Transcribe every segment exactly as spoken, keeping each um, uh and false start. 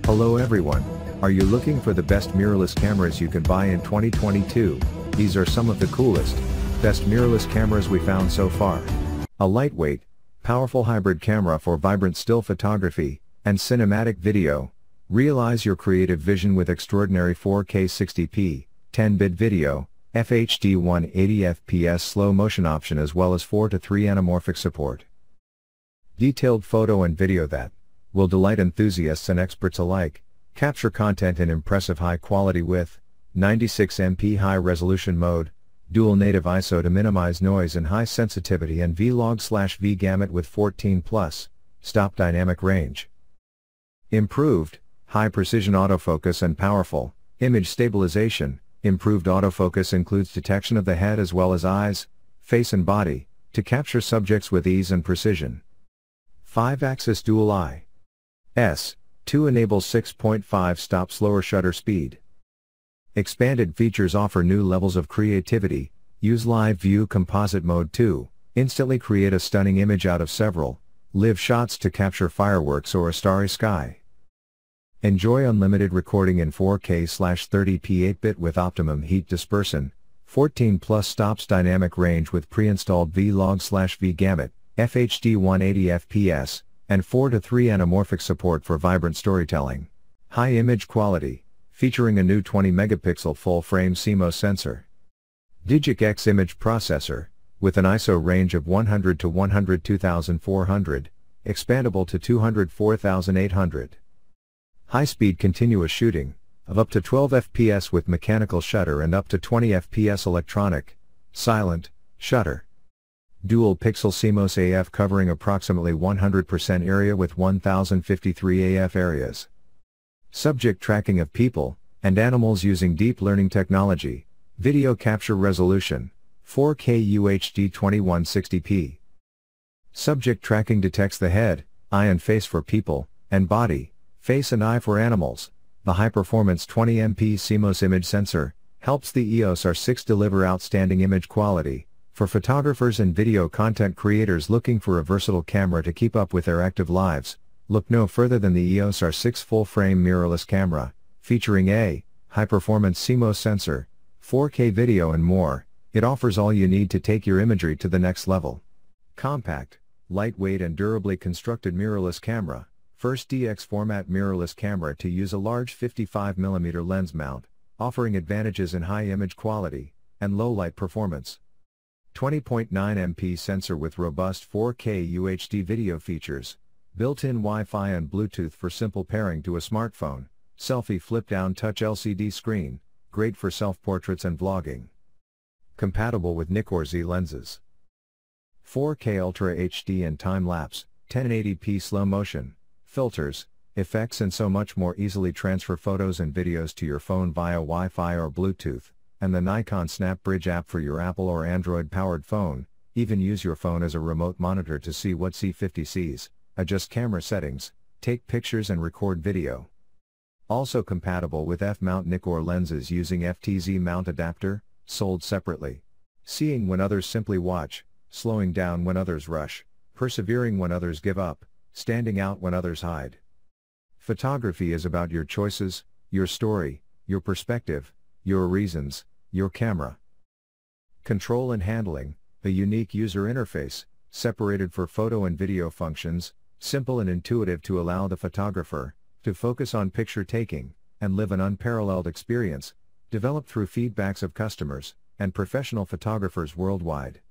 Hello everyone. Are you looking for the best mirrorless cameras you can buy in twenty twenty-two? These are some of the coolest, best mirrorless cameras we found so far. A lightweight, powerful hybrid camera for vibrant still photography and cinematic video. Realize your creative vision with extraordinary four K sixty p, ten bit video, F H D one eighty F P S slow motion option as well as four to three anamorphic support. Detailed photo and video that will delight enthusiasts and experts alike. Capture content in impressive high quality with ninety-six megapixel high resolution mode, dual native I S O to minimize noise and high sensitivity, and V-Log slash V-Gamut with fourteen plus stop dynamic range. Improved high precision autofocus and powerful image stabilization. Improved autofocus includes detection of the head as well as eyes, face and body, to capture subjects with ease and precision. five axis dual I S two enables six point five stop slower shutter speed. Expanded features offer new levels of creativity. Use live view composite mode to instantly create a stunning image out of several live shots to capture fireworks or a starry sky. Enjoy unlimited recording in four K slash thirty p eight bit with optimum heat dispersion, fourteen plus stops dynamic range with pre-installed V-Log slash V-Gamut, F H D one eighty F P S, and four to three anamorphic support for vibrant storytelling. High image quality, featuring a new twenty megapixel full-frame C M O S sensor. Digic-X image processor, with an I S O range of one hundred to one hundred two thousand four hundred, expandable to two hundred four thousand eight hundred. High-speed continuous shooting, of up to twelve F P S with mechanical shutter and up to twenty F P S electronic, silent, shutter. Dual pixel C M O S A F covering approximately one hundred percent area with one thousand fifty-three A F areas. Subject tracking of people and animals using deep learning technology. Video capture resolution, four K U H D twenty-one sixty p. Subject tracking detects the head, eye and face for people, and body, face and eye for animals. The high-performance twenty megapixel C M O S image sensor helps the E O S R six deliver outstanding image quality. For photographers and video content creators looking for a versatile camera to keep up with their active lives, look no further than the E O S R six full-frame mirrorless camera, featuring a high-performance C M O S sensor, four K video and more. It offers all you need to take your imagery to the next level. Compact, lightweight and durably constructed mirrorless camera, first D X format mirrorless camera to use a large fifty-five millimeter lens mount, offering advantages in high image quality and low light performance. twenty point nine megapixel sensor with robust four K U H D video features, built-in Wi-Fi and Bluetooth for simple pairing to a smartphone, selfie flip-down touch L C D screen, great for self-portraits and vlogging. Compatible with Nikkor Z lenses. four K Ultra H D and time-lapse, ten eighty p slow motion, filters, effects and so much more. Easily transfer photos and videos to your phone via Wi-Fi or Bluetooth, and the Nikon Snap Bridge app for your Apple or Android-powered phone. Even use your phone as a remote monitor to see what C fifty sees, adjust camera settings, take pictures and record video. Also compatible with F-mount Nikkor lenses using F T Z mount adapter, sold separately. Seeing when others simply watch, slowing down when others rush, persevering when others give up, standing out when others hide. Photography is about your choices, your story, your perspective, your reasons, your camera. Control and handling, a unique user interface, separated for photo and video functions, simple and intuitive to allow the photographer to focus on picture taking and live an unparalleled experience, developed through feedbacks of customers and professional photographers worldwide.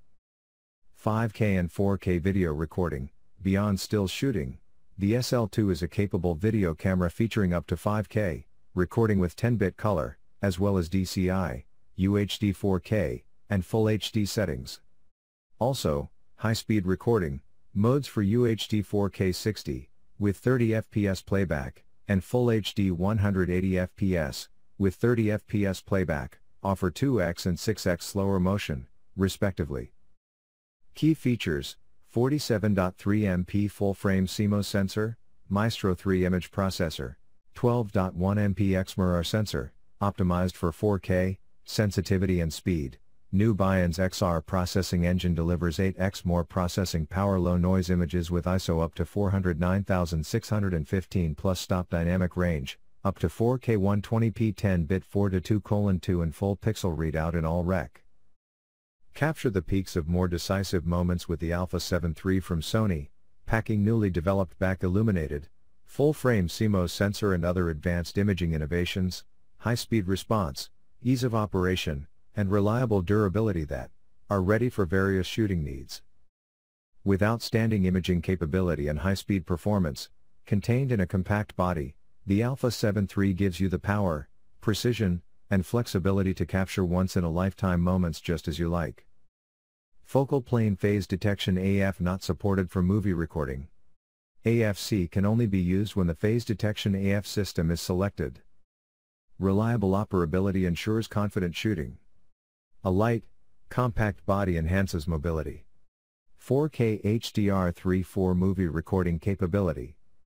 five K and four K video recording, beyond still shooting. The S L two is a capable video camera featuring up to five K recording with ten bit color, as well as D C I, U H D four K, and Full H D settings. Also, high-speed recording modes for U H D four K sixty, with thirty F P S playback, and Full H D one hundred eighty F P S, with thirty F P S playback, offer two X and six X slower motion, respectively. Key features: forty-seven point three megapixel full-frame C M O S sensor, Maestro three image processor, twelve point one megapixel X M R R sensor, optimized for four K, sensitivity and speed, New Bion's X R processing engine delivers eight x more processing power, low noise images with I S O up to four hundred nine thousand six hundred fifteen plus stop dynamic range, up to four K one twenty p ten bit four to two colon two and full pixel readout in all rec. Capture the peaks of more decisive moments with the Alpha seven three from Sony, packing newly developed back illuminated, full-frame C MOS sensor and other advanced imaging innovations, high-speed response, ease of operation, and reliable durability that are ready for various shooting needs. With outstanding imaging capability and high-speed performance, contained in a compact body, the Alpha seven three gives you the power, precision, and flexibility to capture once-in-a-lifetime moments just as you like. Focal plane phase detection A F not supported for movie recording. A F C can only be used when the phase detection A F system is selected. Reliable operability ensures confident shooting. A light, compact body enhances mobility. four K H D R three point four movie recording capability.